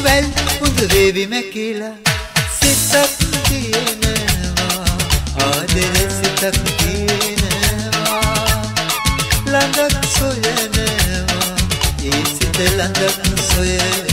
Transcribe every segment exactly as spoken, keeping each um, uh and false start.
වැල් උඳ වේවි මැකිලා සිතක් තියෙනවා ආදර සිතක් තියෙනවා ළඟක් සොයනවා ඒ සිත ළඟක් සොයනවා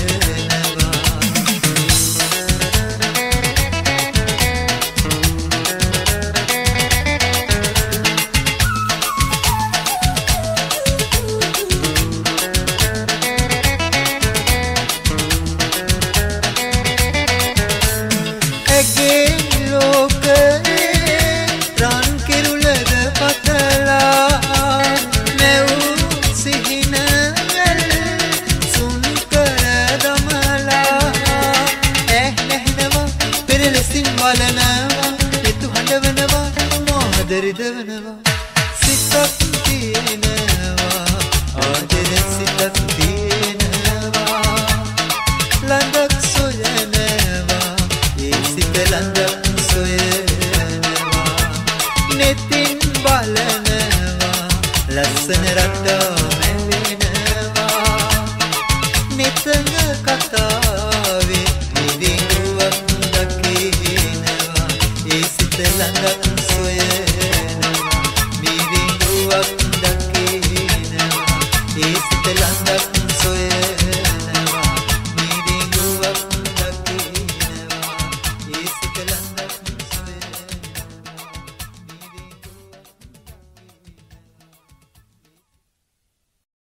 සිතක් තියෙනවා ආදර සිතක් තියෙනවා ළඟක් සොයනවා ඒ සිත ළඟක් සොයනවා නෙතින් බලනවා ලස්සන රටා මැවෙන